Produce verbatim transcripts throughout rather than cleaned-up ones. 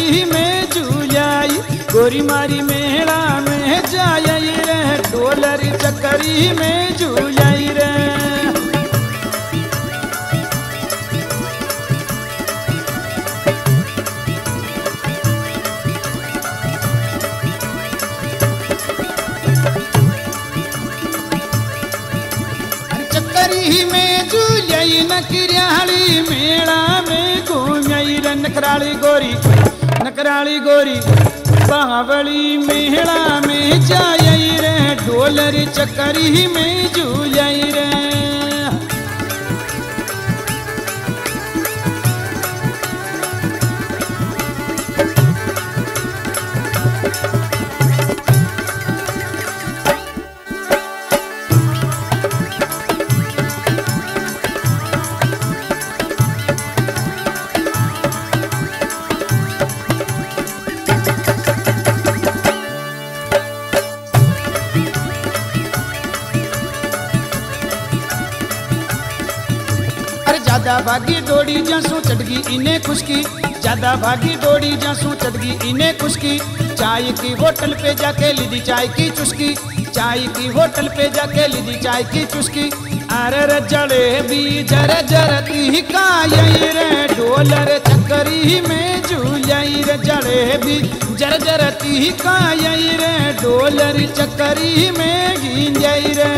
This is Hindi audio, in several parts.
चक्करी में झूलाई, गोरी मारी मेला में जाई रे, ढोलरी चक्करी में झूलाई रे। चक्करी में झूलाई नकराली मेला में घूमई रे, नकराली गोरी नकराली गोरी बावली मेला में जाई रे, ढोलरी चक्करी में झूलाई रे। ज्यादा भागी डोड़ी जासू चटगी इन्हें खुशकी, ज्यादा भागी डोड़ी जासू चटगी इन्हें खुशकी। चाय की होटल पे जाके लीदी चाय की चुस्की, चाय की होटल पे जाके लीदी चाय की चुस्की। अरे जलेबी जर जरती काई रे, ढोलर चक्करी में झूलाई रे, जलेबी जर जरती काई रे, ढोलर चक्करी में गिंजाई रे।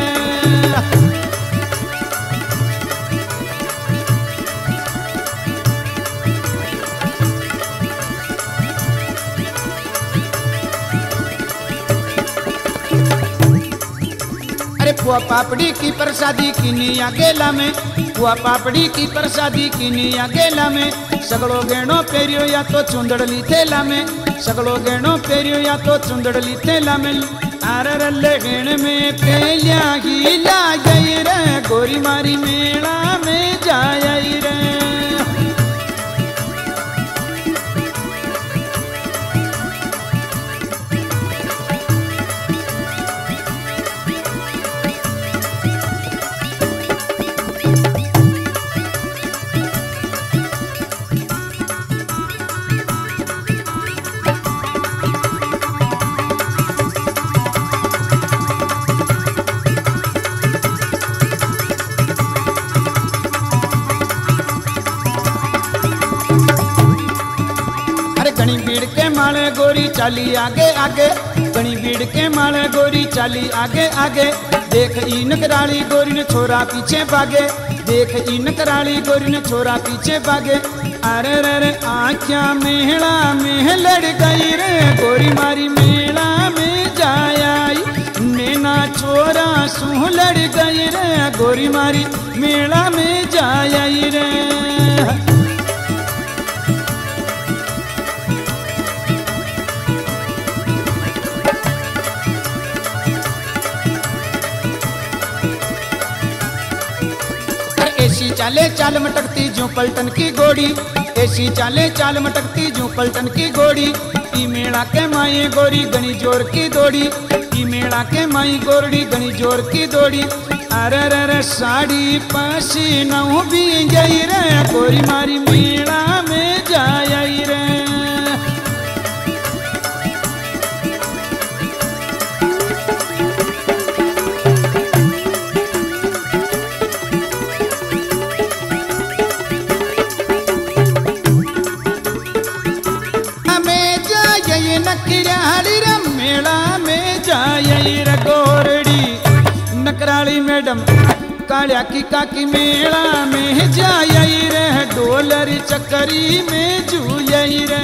पुआ पापड़ी की प्रसादी किनिया गेला में, पुआ पापड़ी की प्रसादी किनिया गेला में। सगड़ो गेणो पेरियो या तो चुंदड़ली थेला में, सगड़ो गेणो पेरियो या तो चुंदड़ली थेला में। अरे लेगण में पेलिया ही ला गई रे, गोरी मारी मेला में जाई रे। घनी भीड़ के माले गोरी चाली आगे आगे, घनी भीड़ के माले गोरी चाली आगे आगे। देख ई नकराली गोरी ने छोरा पीछे भागे, देख ई नकराली गोरी ने छोरा पीछे भागे। अरे रे रे आँखिया मेला में लड़ गई रे, गोरी मारी मेला में जाई। नैना छोरा सू लड़ गई रे, गोरी मारी मेला में जाई रे। ऐसी चाले चाल मटकती जो पलटन की घोड़ी, ऐसी चाले चाल मटकती जो पलटन की घोड़ी। ई मेला के माई गोरी गणी जोर की दौड़ी, ई मेला के माई गोरड़ी गणी जोर की दौड़ी। अरे रे रे साड़ी पासी नौ भी गई रे, गोरी मारी मेला में जाई रे। नकराली रे मेला में जाई रे, गोरड़ी नकराली मैडम कालिया की काकी मेला में जाई रे, ढोलरी चक्करी में झूलाई रे।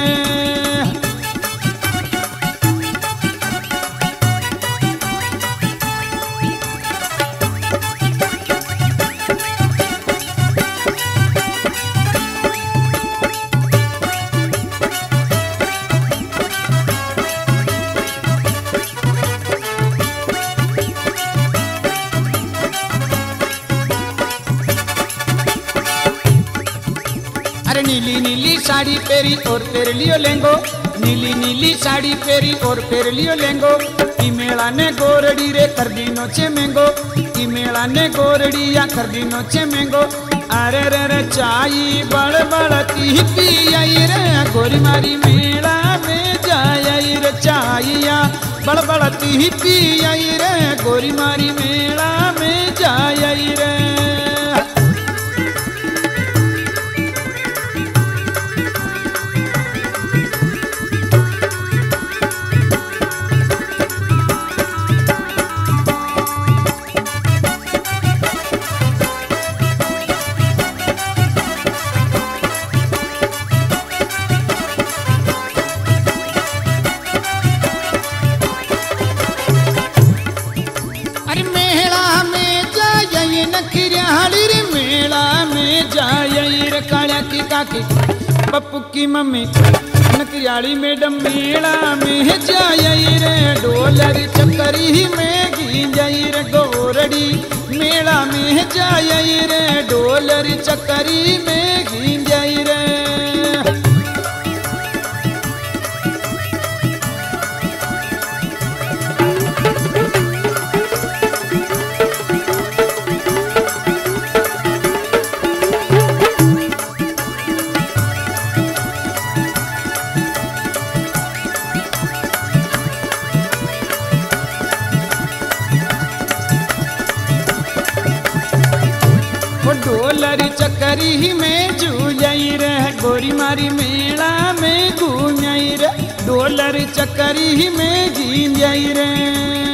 नीली नीली साड़ी पेरी और पेर लियो लेंगो, नीली नीली साड़ी पेरी और पेर लियो लेंगो। ई मेला ने गोरड़ी रे कर दी नोचे मेंगो ई मेला ने गोरड़ी या कर दी नोचे मेंगो अरे रे रे चाई बड़ बड़ ती पी आई रे गोरी मारी मेला में जाई रे चाइया बड़ बड़ ती पी आई रे गोरी मारी मेला में जाई रे। काकी पप्पू की मम्मी नकरियाली मैडम मेला में जाई रे डोलर चक्करी में घी जाई रे गोरड़ी मेला में जाई रे डोलर चक्करी में घी जाई रे। डोलर चक्करी में जूझई रे गोरी मारी मेला में घूमई रे डोलर चक्करी में घी जाई रे।